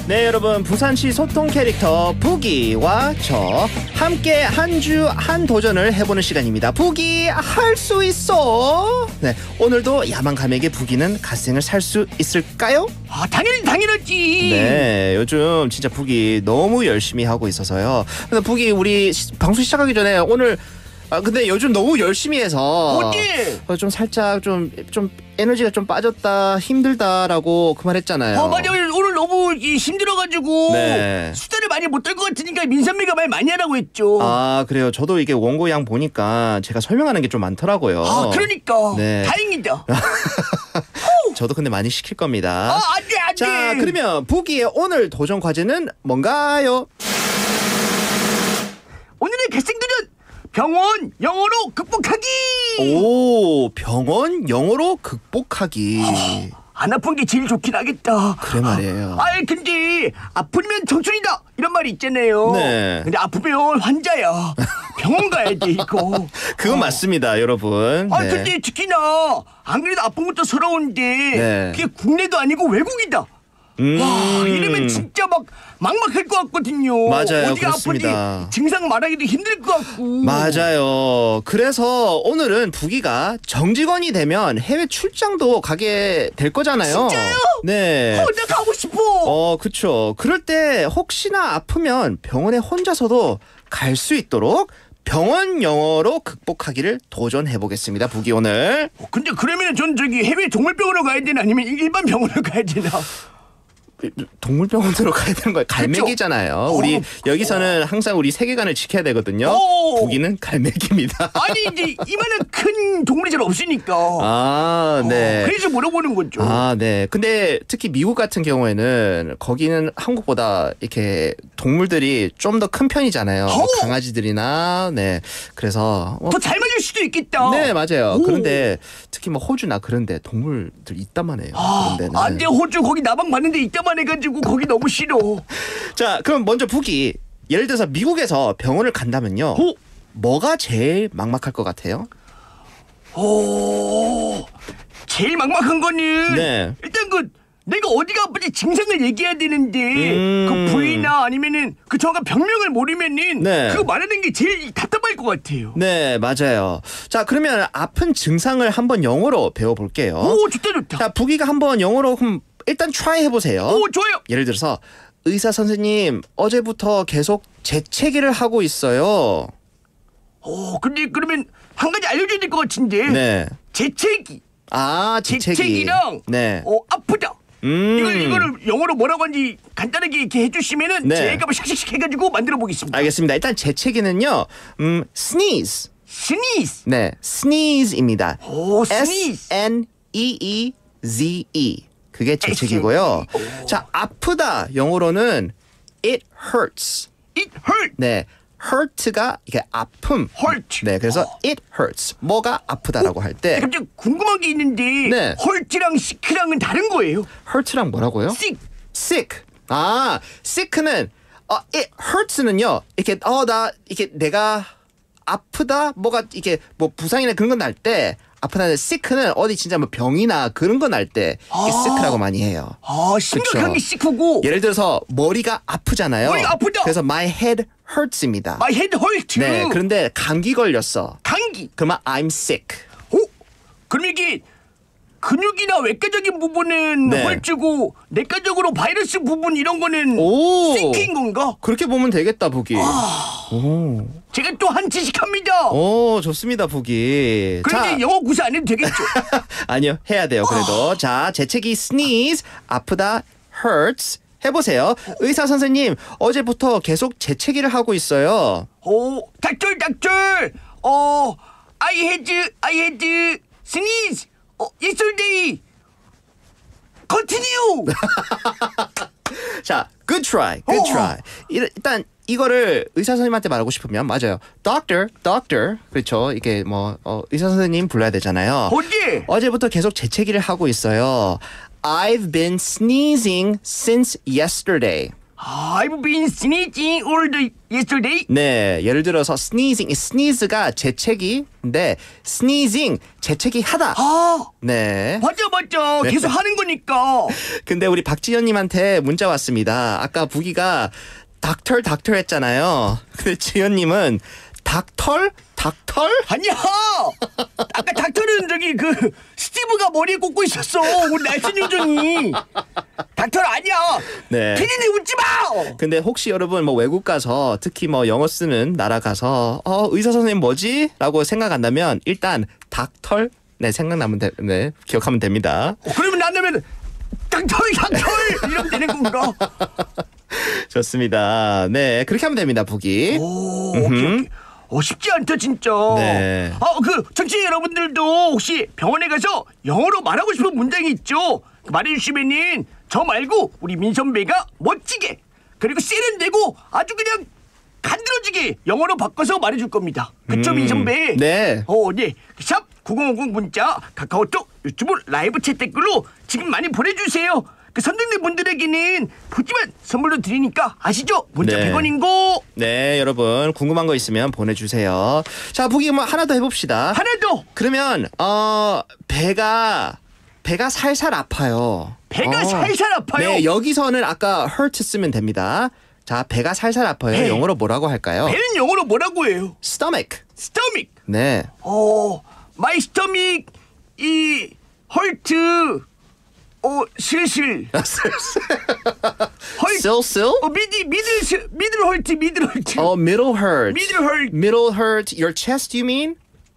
네, 여러분, 부산시 소통 캐릭터 부기와 저 함께 한 주 한 도전을 해보는 시간입니다. 부기 할 수 있어. 네, 오늘도 야만 감에게 부기는 갓생을 살 수 있을까요? 당연하지. 네, 요즘 진짜 부기 너무 열심히 하고 있어서요. 그래서 부기 우리 방송 시작하기 전에 오늘 근데 요즘 너무 열심히 해서 어디? 좀 살짝 좀 에너지가 좀 빠졌다, 힘들다라고 그 말했잖아요. 맞아. 오늘 너무 힘들어가지고 네. 수다를 많이 못 떨 것 같으니까 민선미가 말 많이 하라고 했죠. 아, 그래요. 저도 이게 원고양 보니까 제가 설명하는 게 좀 많더라고요. 그러니까. 네. 다행이다. 저도 근데 많이 시킬 겁니다. 안 돼. 자, 그러면 부기의 오늘 도전 과제는 뭔가요? 오늘의 갓생들은 병원 영어로 극복하기. 오, 병원 영어로 극복하기. 안 아픈 게 제일 좋긴 하겠다. 그래 말이에요. 근데 아프면 청춘이다 이런 말이 있잖아요. 네. 근데 아프면 환자야. 병원 가야 돼 이거. 그건 맞습니다, 여러분. 네. 근데 특히나 안 그래도 아픈 것도 서러운데 네. 그게 국내도 아니고 외국이다. 와, 이러면 진짜 막막할 것 같거든요. 맞아요, 어디가 그렇습니다. 아픈지 증상 말하기도 힘들 것 같고. 맞아요. 그래서 오늘은 부기가 정직원이 되면 해외 출장도 가게 될 거잖아요. 진짜요? 네. 나 가고 싶어. 그쵸. 그럴 때 혹시나 아프면 병원에 혼자서도 갈 수 있도록 병원 영어로 극복하기를 도전해 보겠습니다. 부기 오늘. 근데 그러면 전 저기 해외 동물병원으로 가야 되나 아니면 일반 병원으로 가야 되나? 동물병원으로 가야 되는 거예요. 갈매기잖아요. 우리 여기서는 항상 우리 세계관을 지켜야 되거든요. 부기는 갈매기입니다. 아니 이제 이만한 큰 동물이 잘 없으니까. 네. 그래서 물어보는 거죠. 네. 근데 특히 미국 같은 경우에는 거기는 한국보다 이렇게 동물들이 좀 더 큰 편이잖아요. 뭐 강아지들이나 네. 그래서 더 잘 맞을 수도 있겠다. 네, 맞아요. 그런데 특히 뭐 호주나 그런데 동물들 있다만 해요. 그런 데는. 안 돼. 호주 거기 나방 봤는데 있다만 해가지고 거기 너무 싫어. 자, 그럼 먼저 부기. 예를 들어서 미국에서 병원을 간다면요. 뭐가 제일 막막할 것 같아요? 제일 막막한 거는 네. 일단 내가 어디가 아픈지 증상을 얘기해야 되는데 그 부위나 아니면은 그 정확한 병명을 모르면은 네. 그거 말하는 게 제일 답답할 것 같아요. 네, 맞아요. 자, 그러면 아픈 증상을 한번 영어로 배워볼게요. 좋다. 자, 부기가 한번 영어로 그럼 일단 트라이 해보세요. 좋아요. 예를 들어서 의사 선생님 어제부터 계속 재채기를 하고 있어요. 근데 그러면 한 가지 알려줘야 될 것 같은데. 네. 재채기. 재채기. 재채기랑 네. 아프다. 이거를 영어로 뭐라고 하는지 간단하게 이렇게 해주시면은 네. 제가 샥샥샥 해가지고 만들어 보겠습니다. 알겠습니다. 일단 재채기는요. sneeze. 스니즈. 네, sneeze입니다. 스니즈. S-N-E-E-Z-E. 그게 재채기고요. 자, 아프다 영어로는 it hurts. It hurt. 네, hurt가 이게 아픔. hurt. 네, 그래서 it hurts. 뭐가 아프다라고 할 때 갑자기 궁금한 게 있는데 네. 헐트랑 시크랑은 다른 거예요? hurt랑 뭐라고요? sick. sick. sick는 it hurts는요. 이렇게 나 이렇게 내가 아프다 뭐가 이렇게 뭐 부상이나 그런 건 날 때 아프다는 sick는 어디 진짜 뭐 병이나 그런 거 날 때 sick라고 많이 해요. 심각한 게 그쵸. 시크고. 예를 들어서 머리가 아프잖아요. 머리가 아프다. 그래서 my head hurts입니다. My head hurt. 네, 그런데 감기 걸렸어. 감기. 그러면 I'm sick. 그럼 이게 근육이나 외과적인 부분은 네. 헐주고 내과적으로 바이러스 부분 이런 거는 시크인 건가? 그렇게 보면 되겠다, 부기. 제가 또 한 지식합니다. 좋습니다, 부기. 그런데 영어 구사 안 해도 되겠죠? 아니요, 해야 돼요, 그래도. 자, 재채기 sneeze, 아프다, hurts. 해보세요. 의사 선생님, 어제부터 계속 재채기를 하고 있어요. 닥터. I had sneeze. yesterday. Continue. 자, good try. 일단 이거를 의사 선생님한테 말하고 싶으면 맞아요. doctor. 그렇죠. 이게 뭐 의사 선생님 불러야 되잖아요. 어제부터 계속 재채기를 하고 있어요. I've been sneezing since yesterday. I've been sneezing all the yesterday. 네, 예를 들어서 sneezing, sneeze가 재채기인데 sneezing 재채기 하다. 아, 네. 맞아. 계속 하는 거니까. 근데 우리 박지현님한테 문자 왔습니다. 아까 부기가 닥털 했잖아요. 근데 지현님은 닥털? 아니야. 아까 닥터는 저기 그 스티브가 머리에 꽂고 있었어. 우리 날씨 요정이. 닥터 아니야. 네. 피디님 웃지 마. 근데 혹시 여러분 뭐 외국 가서 특히 뭐 영어 쓰는 나라 가서 의사 선생님 뭐지? 라고 생각한다면 일단 닥털 네 생각나면 네 기억하면 됩니다. 그러면 나면 닥터 이러면 되는 건가? 좋습니다. 네 그렇게 하면 됩니다. 부기. 오, 오케이. 쉽지 않다 진짜. 네. 그 청취자 여러분들도 혹시 병원에 가서 영어로 말하고 싶은 문장이 있죠? 말해주시면은 저 말고 우리 민 선배가 멋지게 그리고 세련되고 아주 그냥 간드러지게 영어로 바꿔서 말해줄 겁니다. 그쵸 민 선배? 네. 네. 샵 9050 문자 카카오톡 유튜브 라이브 채 댓글로 지금 많이 보내주세요. 그 선정된 분들에게는 푸짐한 선물로 드리니까 아시죠? 문자 네. 100원인 거. 네 여러분 궁금한 거 있으면 보내주세요. 자 부기 뭐 하나 더 해봅시다. 하나 더. 그러면 배가 살살 아파요. 배가 살살 아파요? 네 여기서는 아까 hurt 쓰면 됩니다. 자 배가 살살 아파요. 배. 영어로 뭐라고 할까요? 배는 영어로 뭐라고 해요? stomach. stomach. 네. my stomach 이 hurt. 슬슬. Still? 미들 헐트. Middle hurt. 미들 헐트. Middle hurt. Your chest, you mean?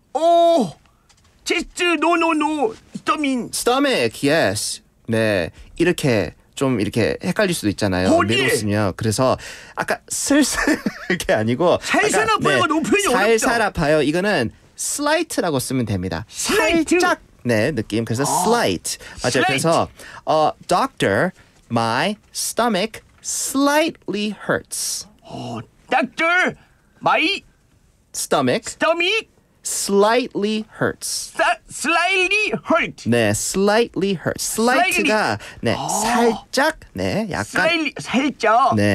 체스트 노 스토밍. Stomach, yes. 네, 이렇게 좀 이렇게 헷갈릴 수도 있잖아요. 네. middle 쓰면 그래서 아까 슬슬 이게 아니고 살살 아파요가 너무 표현이 어렵죠. 살살 아파요. 이거는 slight라고 쓰면 됩니다. Slight. 살짝 네 느낌. 그래서 slight 맞아요. slight. 그래서 doctor, my stomach slightly hurts. Doctor, my Stomach stomach slightly hurts. slightly hurt. 네, slightly hurts. slight가 네 살짝 네 약간 slightly 살짝. 네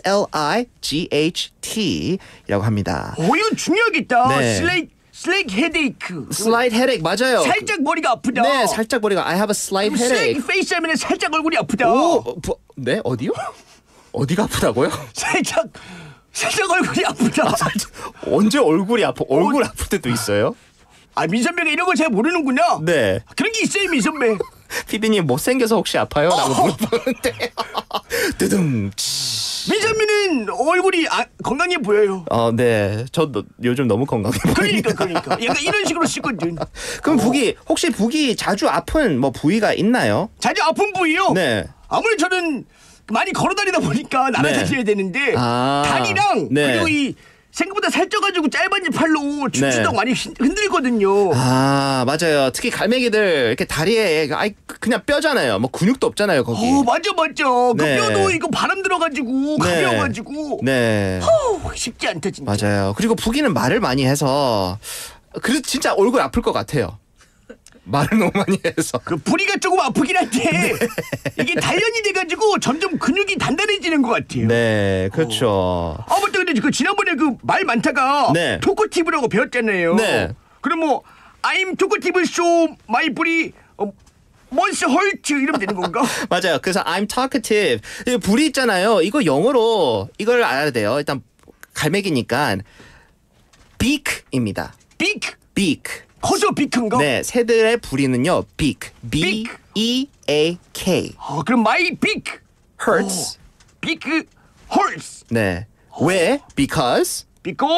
SLIGHT이라고 합니다. 이건 중요하겠다. 네. slight headache. Slight headache 맞아요. 살짝 머리가 아프다. 네, 살짝 머리가 I have a slight headache. slight face 하면 살짝 얼굴이 아프다. 네 어디요? 어디가 아프다고요? 살짝 얼굴이 아프다. 언제 얼굴이 아파? 얼굴 아플 때도 있어요? 민선배가 이런 거 잘 모르는구나. 네. 그런 게 있어요, 민선배. 피디님 못생겨서 혹시 아파요? 라고 물어보는데 뜨둥. 민선배는 얼굴이 건강해 보여요. 네. 저 요즘 너무 건강해 보이니까. 그러니까. 약간 이런 식으로 쓰거든. 그럼 혹시 부기 자주 아픈 뭐 부위가 있나요? 자주 아픈 부위요? 네. 아무래도 저는 많이 걸어다니다 보니까 날아다녀야 되는데 다리랑 네. 그리고 이 생각보다 살쪄가지고 짧은 팔로 춤추다 많이 흔들거든요. 맞아요. 특히 갈매기들 이렇게 다리에 그냥 뼈잖아요. 뭐 근육도 없잖아요 거기. 맞아. 그 네. 뼈도 이거 바람 들어가지고 가벼워가지고. 네. 쉽지 않다 진짜. 맞아요. 그리고 부기는 말을 많이 해서 그래서 진짜 얼굴 아플 것 같아요. 말을 너무 많이 해서. 그 부리가 조금 아프긴 한데 이게 단련이 돼가지고 점점 근육이 단단해지는 것 같아요. 네, 그렇죠. 맞다. 근데 그 지난번에 그 말 많다가 네. 토커티브라고 배웠잖아요. 네. 그럼 뭐 I'm talkative so my body once hurt 이러면 되는 건가? 맞아요. 그래서 I'm talkative. 불이 있잖아요. 이거 영어로 이걸 알아야 돼요. 일단 갈매기니까 beak입니다. beak. 커서 비크인가? 네, 새들의 부리는요. beak. B-E-A-K. 그럼 my beak hurts. beak hurts. 네. 왜? Because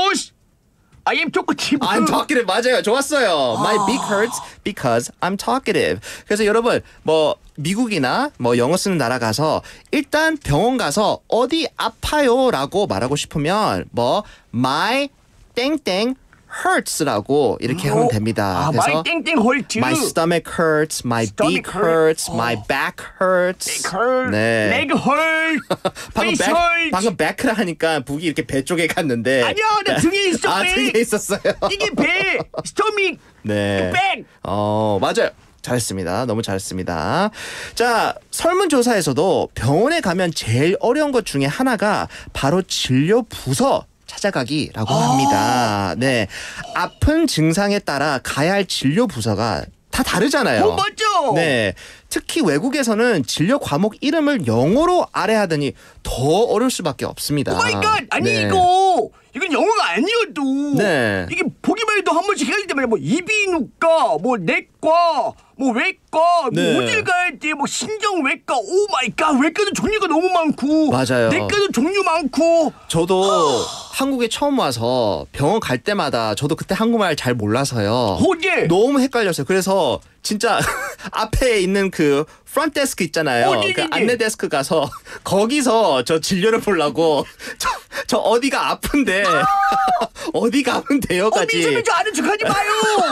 I am talkative. I'm talkative. 맞아요. 좋았어요. My beak hurts because I'm talkative. 그래서 여러분 뭐 미국이나 뭐 영어 쓰는 나라 가서 일단 병원 가서 어디 아파요라고 말하고 싶으면 뭐 my 땡땡 hurts라고 이렇게 하면 됩니다. 그래서 my 땡땡 hurt. my stomach hurts, my beak hurts, my back hurts. Back hurt. 네. leg hurt. face hurt. 방금 back라 하니까 북이 이렇게 배 쪽에 갔는데 아니야, 나 등에 있어. 등에 있었어요. 이게 배, stomach, 네. back. 맞아요. 잘했습니다. 너무 잘했습니다. 자, 설문조사에서도 병원에 가면 제일 어려운 것 중에 하나가 바로 진료 부서 찾아가기라고 합니다. 네, 아픈 증상에 따라 가야 할 진료 부서가 다 다르잖아요. 맞죠. 네, 특히 외국에서는 진료 과목 이름을 영어로 아래하더니 더 어려울 수밖에 없습니다. 오 마이 갓. 아니 네. 이건 영어가 아니어도 네. 이게 보기만 해도 한 번씩 헷갈릴 때마다 뭐 이비인후과, 뭐 내과, 뭐 외과, 네. 뭐 어딜 가야 돼, 뭐 신경외과. 오 마이 갓. 외과도 종류가 너무 많고, 맞아요. 내과도 종류 많고. 저도 한국에 처음 와서 병원 갈 때마다 저도 그때 한국말 잘 몰라서요. 예. 너무 헷갈렸어요. 그래서 진짜 앞에 있는 그 프런트 데스크 있잖아요. 예. 그 안내 데스크 가서 거기서 저 진료를 보려고 저 어디가 아픈데 어디 가면 돼요까지. 민선이 저 아는 척하지 마요.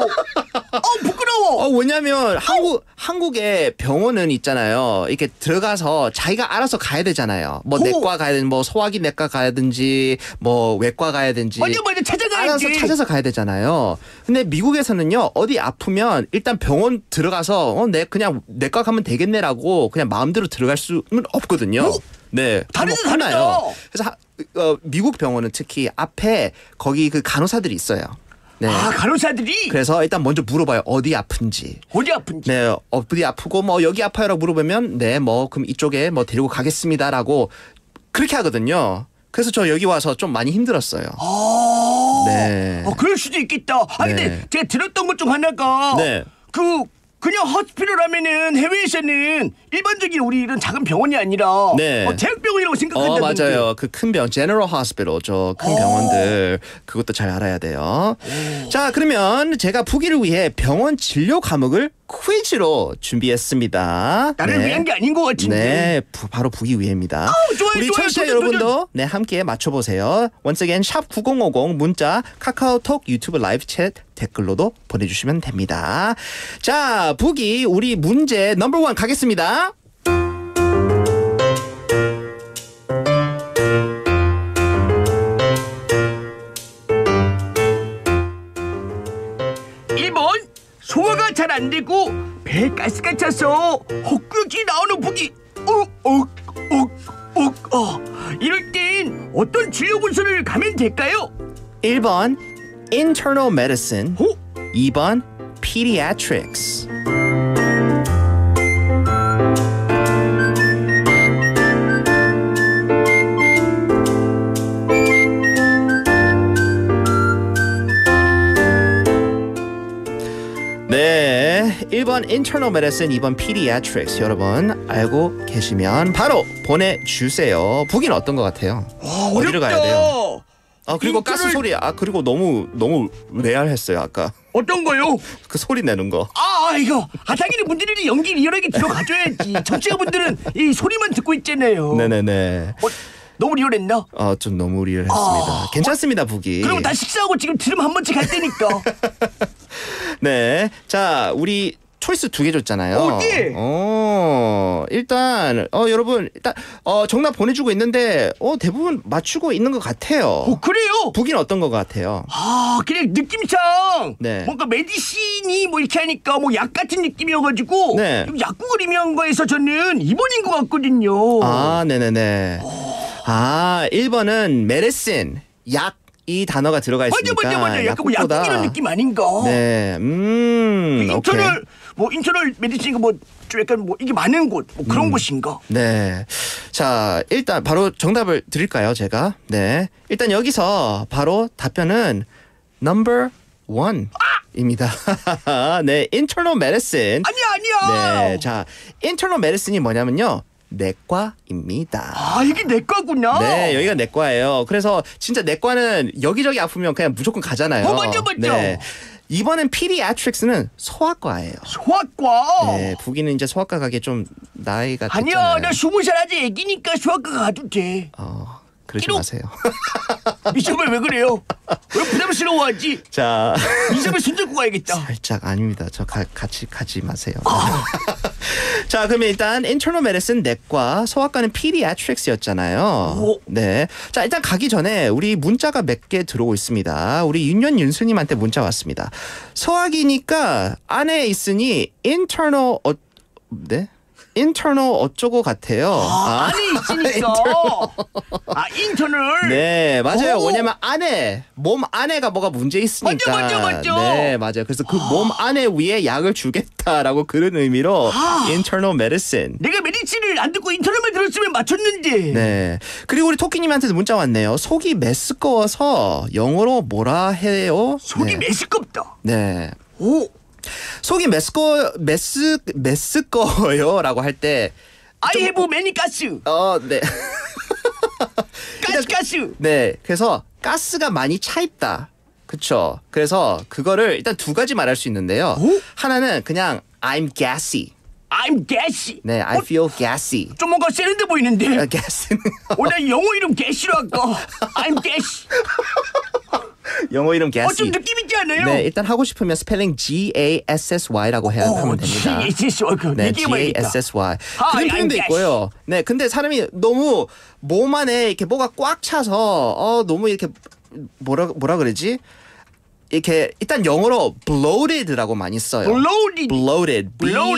부끄러워. 왜냐면 한국에 병원은 있잖아요. 이렇게 들어가서 자기가 알아서 가야 되잖아요. 뭐 내과 가야 되든 뭐 소화기 내과 가야든지 뭐 외과 가야든지. 맞아 찾아가야지. 알아서 찾아서 가야 되잖아요. 근데 미국에서는요. 어디 아프면 일단 병원 들어가서 내 그냥 내과 가면 되겠네라고 그냥 마음대로 들어갈 수는 없거든요. 네. 다르다. 하나요. 그래서 미국 병원은 특히 앞에 거기 그 간호사들이 있어요. 네. 간호사들이? 그래서 일단 먼저 물어봐요. 어디 아픈지. 어디 아픈지. 네, 어디 아프고 뭐 여기 아파요라고 물어보면 네, 뭐 그럼 이쪽에 뭐 데리고 가겠습니다라고 그렇게 하거든요. 그래서 저 여기 와서 좀 많이 힘들었어요. 네. 그럴 수도 있겠다. 근데 네. 제가 들었던 것 중 하나가 네. 그냥 호스피럴 하면은 해외에서는 일반적인 우리 이런 작은 병원이 아니라 네. 대학병원이라고 생각한다던데. 맞아요. 그 큰 병원, 제너럴 호스피털, 저 큰 병원들 그것도 잘 알아야 돼요. 자, 그러면 제가 보기를 위해 병원 진료 과목을 퀴즈로 준비했습니다. 나를 위한 게 아닌 것 같은데. 네, 바로 보기 위해입니다. 좋아요, 우리 좋아요. 청취자 도전, 여러분도 네, 함께 맞춰보세요. Once again, 샵 9050 문자, 카카오톡, 유튜브 라이브 챗 댓글로도 보내주시면 됩니다. 자, 보기 우리 문제 넘버 1 가겠습니다. 소화가 잘 안 되고 배에 가스가 차서 헛구역질이 나오는 보기. 이럴 땐 어떤 진료 분서를 가면 될까요? 1번 Internal Medicine, 2번 Pediatrics. 네, 1번 Internal Medicine, 2번 Pediatrics. 여러분 알고 계시면 바로 보내주세요. 보기는 어떤 것 같아요? 어디를 가야 돼요? 그리고 가스 소리. 그리고 너무 레알했어요 아까. 어떤 거요? 그 소리 내는 거. 이거 당연히 분들이 연기 리얼하게 들어가줘야지. 청취자분들은 이 소리만 듣고 있잖아요. 네네네. 너무 리얼했나? 좀 너무 리얼했습니다. 괜찮습니다, 보기. 그럼 다 식사하고 지금 들으면 한 번씩 할 테니까. 네, 자 우리 초이스 2개 줬잖아요. 네. 일단 여러분 일단 정답 보내주고 있는데 대부분 맞추고 있는 것 같아요. 그래요? 보기는 어떤 것 같아요? 그냥 느낌상 네. 뭔가 메디신이 뭐 이렇게 하니까 뭐 약 같은 느낌이어가지고 네. 약국을 의미한 거에서 저는 2번인 것 같거든요. 네네네. 1번은 메디신, 약. 이 단어가 들어가 있으니까 맞아. 약간 뭐 약국이라는 느낌 아닌가? 네, 인터널 메디신인가 뭐 좀 약간 뭐 이게 많은 곳 뭐 그런 곳인가? 네, 자 일단 바로 정답을 드릴까요, 제가? 네, 일단 여기서 바로 답변은 number 1입니다. 네, internal medicine. 아니야. 네, 자 internal medicine이 뭐냐면요. 내과입니다. 이게 내과구나. 네, 여기가 내과예요. 그래서 진짜 내과는 여기저기 아프면 그냥 무조건 가잖아요. 맞죠. 네. 이번엔 pediatrics는 소아과예요. 소아과. 네, 부기는 이제 소아과 가기 좀 나이가 됐잖아요. 아니야, 나 20살 아직 애기니까 소아과 가도 돼. 그러지 끼룩. 마세요. 민선배 왜 그래요? 왜 부담스러워하지? 자, 민선배 손잡고 가야겠다. 살짝 아닙니다. 저 같이 가지 마세요. 자, 그러면 일단 internal medicine 내과, 소아과는 pediatrics였잖아요. 오. 네. 자, 일단 가기 전에 우리 문자가 몇 개 들어오고 있습니다. 우리 윤현 윤수님한테 문자 왔습니다. 소아기니까 안에 있으니 internal 네? internal 어쩌고 같아요. 안에 있으니까. 인터널. 네, 맞아요. 오. 왜냐면 안에 몸 안에가 뭐가 문제 있으니까. 맞죠. 네, 맞아요. 그래서 그 몸 안에 위에 약을 주겠다라고 그런 의미로 internal medicine. 내가 메디슨을 안 듣고 인터넷만 들었으면 맞췄는데. 네. 그리고 우리 토끼님한테도 문자 왔네요. 속이 메스꺼워서 영어로 뭐라 해요? 속이 네. 메스껍다. 네. 오. 속이 메스꺼워요라고 할 때 I have many 가스. 네. 가스. 네. 그래서 가스가 많이 차 있다. 그쵸. 그래서 그거를 일단 두 가지 말할 수 있는데요. 오? 하나는 그냥 I'm gassy. I'm gassy. 네, I feel gassy. 좀 뭔가 세련돼 보이는데. gass는 나 영어 이름 gass로 할까? I'm gassy. 영어 이름 gassy. 좀 느낌 있지 않아요? 네, 일단 하고 싶으면 스펠링 GASSY라고 하면 됩니다. GASSY. 네, 얘기해봐야겠다. GASSY. Hi, 그런 I'm 표현도 gassy. 있고요. 네, 근데 사람이 너무 몸 안에 이렇게 뭐가 꽉 차서 너무 이렇게 뭐라 그러지? 이렇게 일단 영어로 bloated라고 많이 써요. bloated. bloated.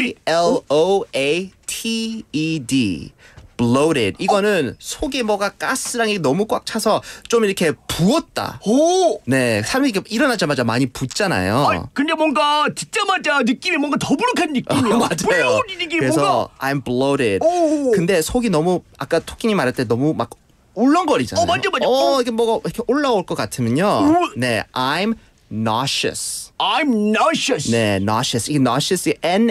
B-L-O-A-T-E-D. bloated. 이거는 속에 뭐가 가스랑 너무 꽉 차서 좀 이렇게 부었다. 오. 네, 사람이 이렇게 일어나자마자 많이 붓잖아요. 근데 뭔가 듣자마자 느낌이 뭔가 더부룩한 느낌이야. 맞아요. bloated 이게 그래서 뭔가. I'm bloated. 오. 근데 속이 너무 아까 토끼님 말할 때 너무 막 울렁거리잖아요. 맞아. 이게 뭐가 이렇게 올라올 것 같으면요. 네, I'm nauseous. I'm nauseous. 네, nauseous. 이게 nauseous,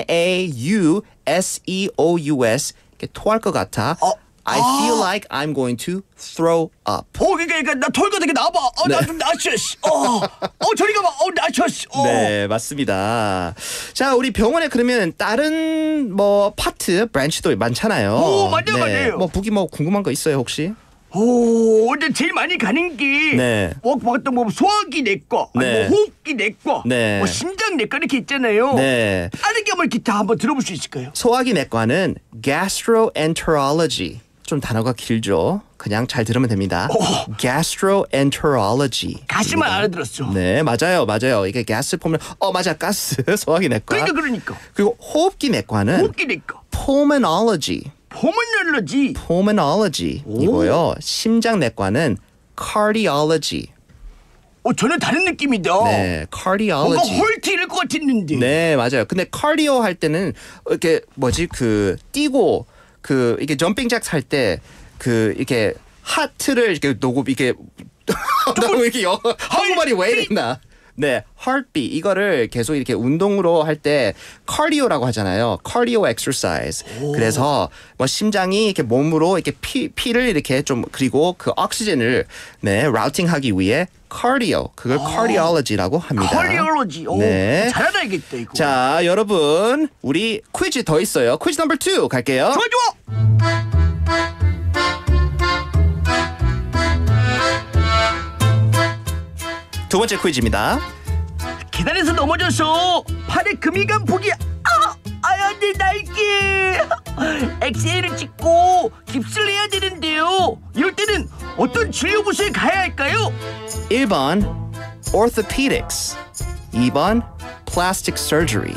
N-A-U-S-E-O-U-S. 이렇게 토할 것 같아. I feel like I'm going to throw up. 그러니까 나 털고 되게 나와봐. 나 좀 nauseous. 저리 가봐. nauseous. 네, 맞습니다. 자, 우리 병원에 그러면 다른 뭐 파트, 브랜치도 많잖아요. 오, 맞아요. 뭐 북이 뭐 궁금한 거 있어요, 혹시? 근데 제일 많이 가는 게 네. 뭐 소화기 내과, 네. 뭐 호흡기 내과, 네. 뭐 심장 내과 이렇게 있잖아요. 네. 빠르게 한번 기타 한번 들어볼 수 있을까요? 소화기 내과는 gastroenterology. 좀 단어가 길죠. 그냥 잘 들으면 됩니다. gastroenterology. 가시만 알아들었어. 네, 맞아요. 이게 가스 보면 맞아, 가스. 소화기 내과. 그러니까. 그리고 호흡기 내과는 호흡기 내과, pulmonology. pulmonology. 이고요. 심장 내과는 cardiology. 전혀 다른 느낌이다. 네, 뭔가 cardiology. 홀트 이럴 것 같았는데. 네, 맞아요. 근데 cardio 할 때는 이렇게 뛰고 이게 점핑 잭 할 때 이렇게 하트를 이렇게 놓고 이렇게 너무 이렇게 한국말이 왜 이랬나? 네, heartbeat 이거를 계속 이렇게 운동으로 할 때 cardio라고 하잖아요. cardio exercise. 그래서 뭐 심장이 이렇게 몸으로 이렇게 피를 이렇게 좀 그리고 그 옥시전을 라우팅하기 위해 cardio 그걸 cardiology라고 합니다. cardiology. 네. 잘 알아야겠다 이거. 자, 여러분 우리 퀴즈 더 있어요. 퀴즈 넘버 2 갈게요. 좋아. 두 번째 퀴즈입니다. 계단에서 넘어져서 팔에 금이 간 복이 아야 내 날개. 엑스레이를 찍고 깁스를 해야 되는데요. 이럴 때는 어떤 진료부서에 가야 할까요? 1번 orthopedics, 2번 plastic surgery.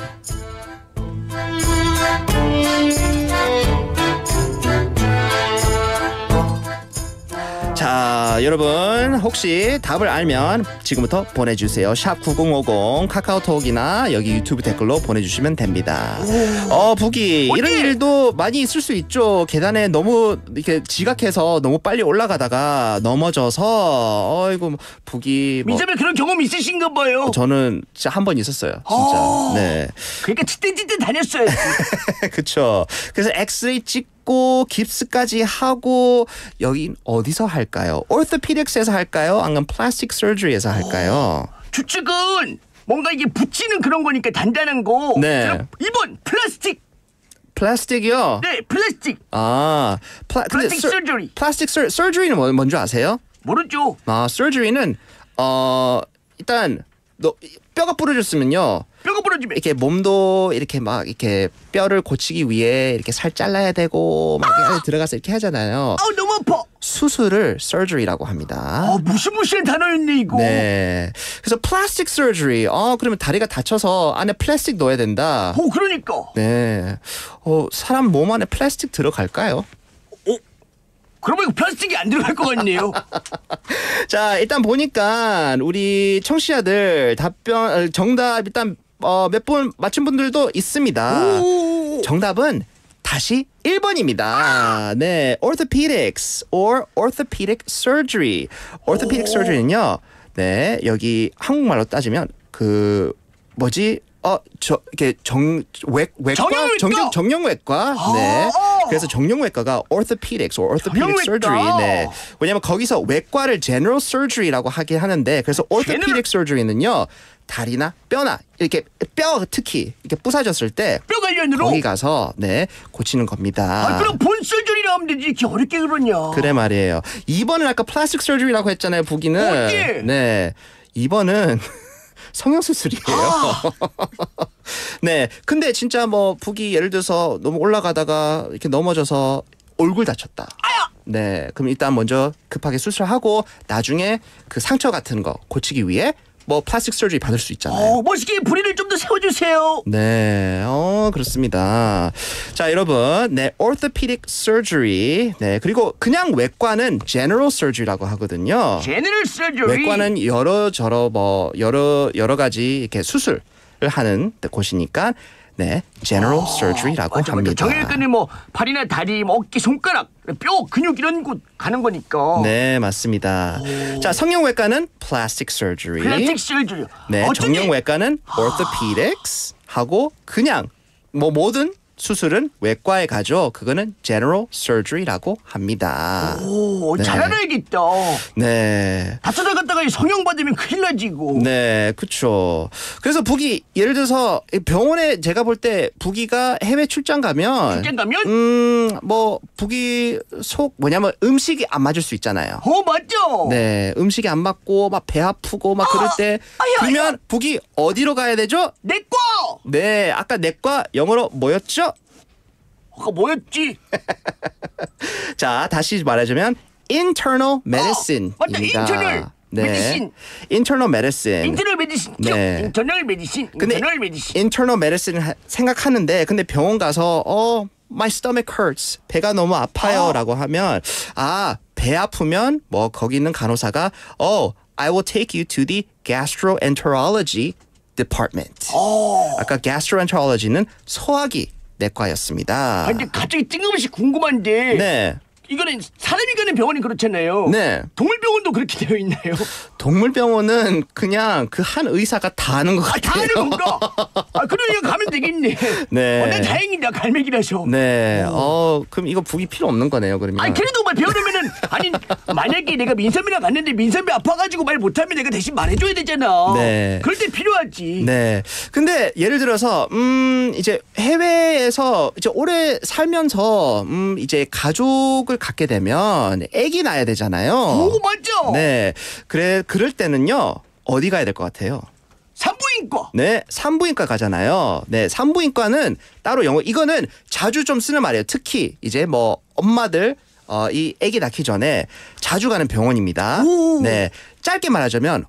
자, 여러분 혹시 답을 알면 지금부터 보내주세요. 샵 9050 카카오톡이나 여기 유튜브 댓글로 보내주시면 됩니다. 북이 이런 일도 많이 있을 수 있죠. 계단에 너무 이렇게 지각해서 너무 빨리 올라가다가 넘어져서 어이구 북이 민섭이 그런 경험 있으신가 봐요. 저는 진짜 한 번 있었어요. 진짜. 네. 그러니까 찌든 다녔어야지. 그렇죠. 그래서 엑스레이 찍고 깁스까지 하고 여기 어디서 할까요? orthopedics에서 할까요? 아니면 plastic surgery에서 할까요? 추측은 뭔가 이게 붙이는 그런 거니까 단단한 거. 네. 그럼 2번 플라스틱. 플라스틱이요? 네, 플라스틱. 근데 플라스틱 서저리. 플라스틱 서저리는 뭔지 아세요? 모르죠. 서저리는 일단 뼈가 부러졌으면요. 뼈가 부러지면 이렇게 몸도 이렇게 막 이렇게 뼈를 고치기 위해 이렇게 살 잘라야 되고 막 이렇게 들어가서 이렇게 하잖아요. 너무 아파. 수술을 surgery라고 합니다. 무시무시한 단어였네 이거. 네. 그래서 plastic surgery. 그러면 다리가 다쳐서 안에 플라스틱 넣어야 된다. 그러니까. 네. 사람 몸 안에 플라스틱 들어갈까요? 그러면 이거 플라스틱이 안 들어갈 것 같네요. 자, 일단 보니까 우리 청취자들 정답 일단 몇 분 맞춘 분들도 있습니다. 정답은 다시 1번입니다. 네, orthopedics or orthopedic surgery. orthopedic surgery는요. 네, 여기 한국말로 따지면 이렇게 정형외과. 네. 그래서 정형외과가 orthopedics or orthopedic surgery. 네. 왜냐면 거기서 외과를 general surgery라고 하긴 하는데 그래서 orthopedic surgery는요. 다리나 뼈나 이렇게 뼈 특히 이렇게 부사졌을 때 뼈 관련으로 거기 가서 고치는 겁니다. 그럼 본 surgery라고 하면 되지. 이렇게 어렵게 그러냐. 그래 말이에요. 2번은 아까 plastic surgery라고 했잖아요. 북이는. 네. 2번은 성형수술이에요. 네. 근데 진짜 북이 예를 들어서 너무 올라가다가 이렇게 넘어져서 얼굴 다쳤다. 네. 그럼 일단 먼저 급하게 수술하고 나중에 그 상처 같은 거 고치기 위해 플라스틱 서저리 받을 수 있잖아요. 멋있게 부리를 좀 더 세워주세요. 네, 그렇습니다. 자, 여러분, 네, orthopedic surgery, 네, 그리고 그냥 외과는 general surgery라고 하거든요. general surgery. 외과는 여러 가지 이렇게 수술을 하는 곳이니까. 네, general surgery라고 합니다. 정형외과는 팔이나 다리, 어깨, 손가락, 뼈, 근육 이런 곳 가는 거니까. 네, 맞습니다. 자, 성형외과는 plastic surgery. plastic surgery. 네, 정형외과는 orthopedics 하고 그냥 모든 수술은 외과에 가죠. 그거는 general surgery라고 합니다. 네. 잘 알아야겠다. 네. 다쳐다 갔다가 성형 받으면 큰일 나지 이거. 네, 그렇죠. 그래서 북이 예를 들어서 병원에 제가 볼 때 북이가 해외 출장 가면 북이 뭐냐면 음식이 안 맞을 수 있잖아요. 맞죠. 네, 음식이 안 맞고 막 배 아프고 막 그럴 때 그러면 북이 어디로 가야 되죠? 내과. 네, 아까 내과 영어로 뭐였죠? 뭐였지? 자, 다시 말해주면 internal medicine입니다. 맞다, internal medicine. internal medicine. internal medicine. 네. internal medicine. 근데 internal medicine. internal medicine 생각하는데 근데 병원 가서 my stomach hurts. 배가 너무 아파요라고 하면 배 아프면 거기 있는 간호사가 I will take you to the gastroenterology department. 아까 gastroenterology는 소화기 내과였습니다. 근데 갑자기 뜬금없이 궁금한데. 네. 이거는 사람이 가는 병원이 그렇잖아요. 네. 동물병원도 그렇게 되어 있나요? 동물병원은 그냥 그 한 의사가 다 하는 것 같아요. 다 하는 건가? 그러니까 가면 되겠네. 네. 난 다행이다. 갈매기라서. 네. 그럼 이거 북이 필요 없는 거네요. 그러면. 그래도 배우려면은 만약에 내가 민선비랑 갔는데 민선비 아파가지고 말 못하면 내가 대신 말해줘야 되잖아. 네. 그럴 때 필요하지. 네. 근데 예를 들어서 이제 해외에서 이제 오래 살면서 이제 가족을 갖게 되면 아기 낳아야 되잖아요. 맞죠. 네. 그럴 때는요. 어디 가야 될 것 같아요? 산부인과. 네, 산부인과 가잖아요. 네, 산부인과는 따로 이거는 자주 좀 쓰는 말이에요. 특히 이제 엄마들 이 아기 낳기 전에 자주 가는 병원입니다. 네, 짧게 말하자면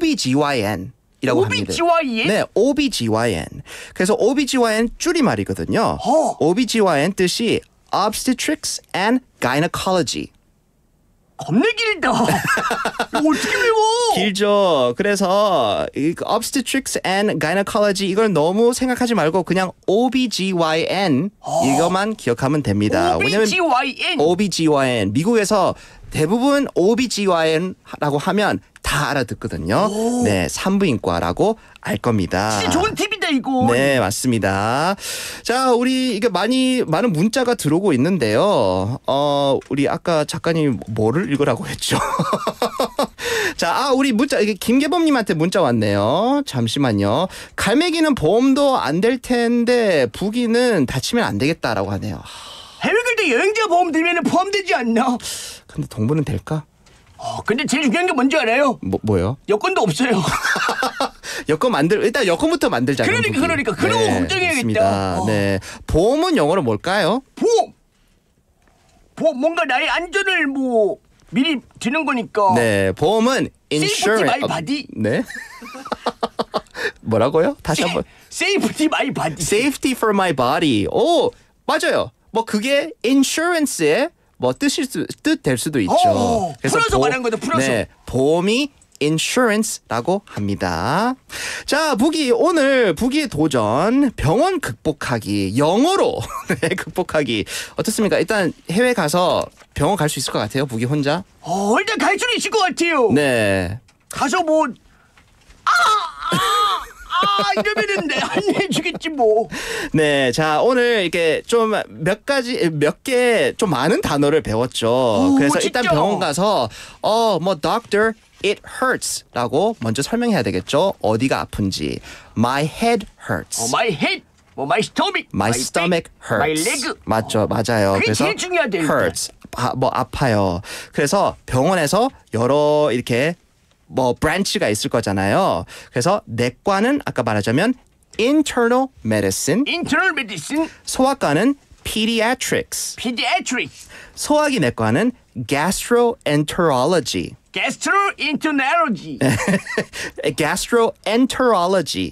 OBGYN이라고 합니다. OBGYN? 네, OBGYN. 그래서 OBGYN 줄임말이거든요. OBGYN 뜻이 Obstetrics and Gynecology. 겁내 길다. 이거 어떻게 외워? 길죠. 그래서 obstetrics and gynecology 이걸 너무 생각하지 말고 그냥 OBGYN 이것만 기억하면 됩니다. OBGYN. OBGYN 미국에서 대부분 OBGYN라고 하면 다 알아듣거든요. 네, 산부인과라고 알 겁니다. 진짜 좋은 팁이다 이거. 네, 맞습니다. 자, 우리 이게 많은 문자가 들어오고 있는데요. 우리 아까 작가님이 뭐를 읽으라고 했죠? 자, 우리 문자 이게 김계범님한테 문자 왔네요. 잠시만요. 갈매기는 보험도 안 될 텐데 부기는 다치면 안 되겠다라고 하네요. 해외 갈 때 여행자 보험 들면 포함되지 않나? 근데 동부는 될까? 근데 제일 중요한 게 뭔지 알아요? 뭐요? 여권도 없어요. 일단 여권부터 만들자고요. 그러니까 그런 거 걱정해야겠다. 좋습니다. 네. 보험은 영어로 뭘까요? 보험 뭔가 나의 안전을 뭐 미리 드는 거니까. 네. 보험은 Safety insurance. my body. 네. 뭐라고요? 다시 한번. Safety my body. Safety for my body. 오, 맞아요. 뭐 그게 insurance의 뭐 뜻 될 수도 있죠. 풀어서 말한 거다. 풀어서. 네, 보험이 insurance라고 합니다. 자, 오늘 부기의 도전 병원 극복하기 영어로 네, 극복하기 어떻습니까? 일단 해외 가서 병원 갈 수 있을 것 같아요. 부기 혼자. 일단 갈 수는 있을 것 같아요. 네. 가서 뭐 이러면은 안 해주겠지 뭐. 네, 자 오늘 이렇게 좀 몇 개 좀 많은 단어를 배웠죠. 그래서 진짜? 일단 병원 가서 뭐 doctor it hurts라고 먼저 설명해야 되겠죠. 어디가 아픈지. My head hurts. My head, my stomach, My stomach back, my hurts. leg. 맞죠, 맞아요. 그게 그래서 제일 중요하대, 일단. hurts. 뭐 아파요. 그래서 병원에서 여러 이렇게 뭐 브랜치가 있을 거잖아요. 그래서 내과는 아까 말하자면 internal medicine, 소아과는 pediatrics, 소화기 내과는 gastroenterology, gastroenterology.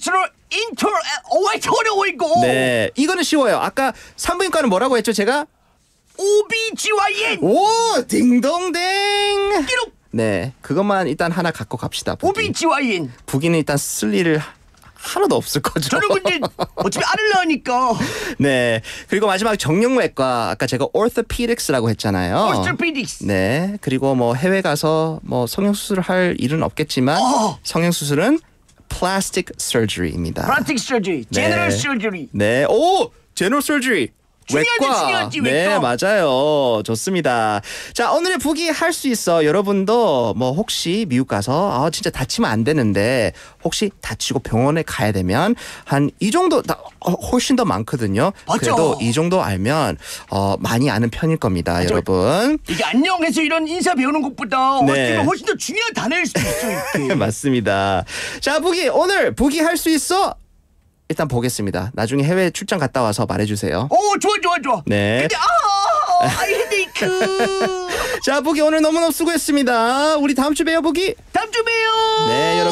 어려워 이거. 네, 이거는 쉬워요. 아까 산부인과는 뭐라고 했죠, 제가? OBGYN. 오, 딩동댕. 기록. 네, 그것만 일단 하나 갖고 갑시다. OBGYN. 부기는 일단 쓸 일을 하나도 없을 거죠. 저는 근데 어차피 알을 낳으니까. 네, 그리고 마지막 정형외과 아까 제가 orthopedics라고 했잖아요. Orthopedics. 네, 그리고 뭐 해외 가서 뭐 성형수술을 할 일은 없겠지만 성형수술은 plastic surgery입니다. Plastic surgery, general surgery. 네, 오, general surgery. 중요하지, 네, 외과. 맞아요. 좋습니다. 자, 오늘의 부기 할 수 있어. 여러분도 뭐 혹시 미국 가서 진짜 다치면 안 되는데 혹시 다치고 병원에 가야 되면 한 이 정도 훨씬 더 많거든요. 맞죠. 그래도 이 정도 알면 많이 아는 편일 겁니다, 맞죠. 여러분. 이게 안녕해서 이런 인사 배우는 것보다 네. 훨씬 더 중요한 단어일 수도 있어. 이렇게. 맞습니다. 자, 오늘 부기 할 수 있어. 일단 보겠습니다. 나중에 해외 출장 갔다 와서 말해주세요. 좋아. 네. 근데 헤데이크. 자, 부기 오늘 너무너무 수고했습니다. 우리 다음 주 봬요, 부기. 다음 주 봬요. 네, 여러분.